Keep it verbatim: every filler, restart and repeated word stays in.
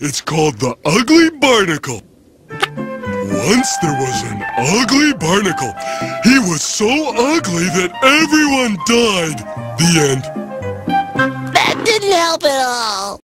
It's called the Ugly Barnacle. Once there was an ugly barnacle. He was so ugly that everyone died. The end. That didn't help at all.